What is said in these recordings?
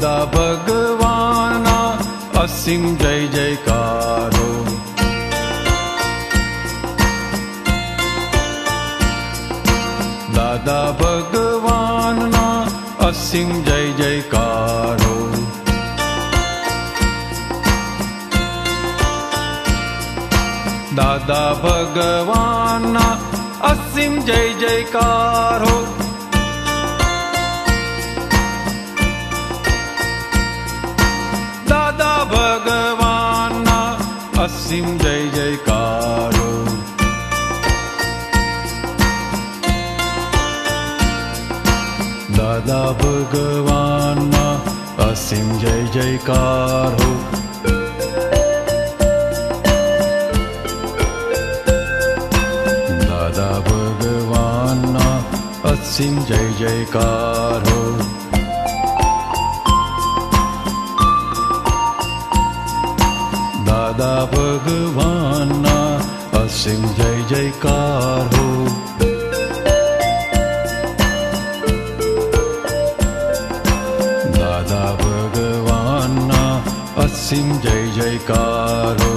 દાદા ભગવાનના અસીમ જય જયકારો. દાદા ભગવાનના અસીમ જય જયકારો. દાદા ભગવાનના અસીમ જય જયકારો. દાદા ભગવાનના અસીમ જય જયકારો. દાદા ભગવાનના અસીમ જય જયકારો. દાદા ભગવાનના અસીમ જય જયકારો. દાદા ભગવાનના અસીમ જય જયકારો. દાદા ભગવાનના અસીમ જય જયકારો.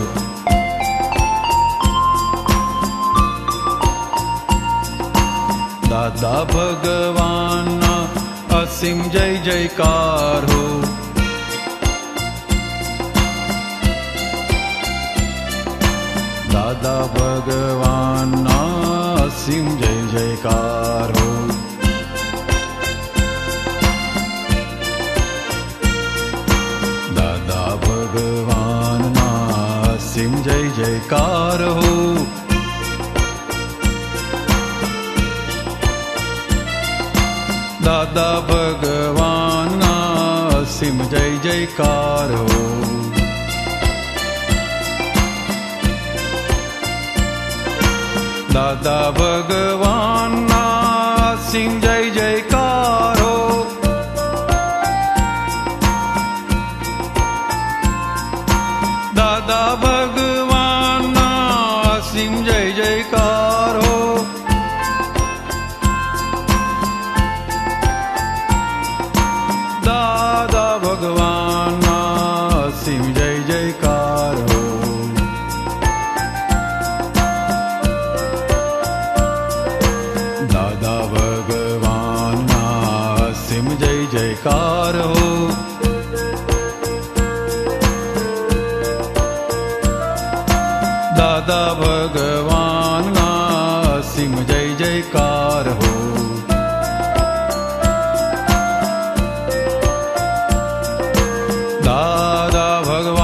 દાદા ભગવાનના અસીમ જય જયકારો. દાદા ભગવાનના અસીમ જય જયકારો. દાદા ભગવાનના અસીમ જય જયકારો. દાદા ભગવાનના અસીમ જય જયકારો. દાદા ભગવાનના અસીમ જય જયકારો. દાદા ભગવાનના અસીમ જય જયકારો. દાદા ભગવાનના અસીમ જય જયકારો. દાદા ભગવાનના અસીમ જય જયકારો. દાદા ભગવાનના અસીમ જય જયકારો. દાદા ભગવાન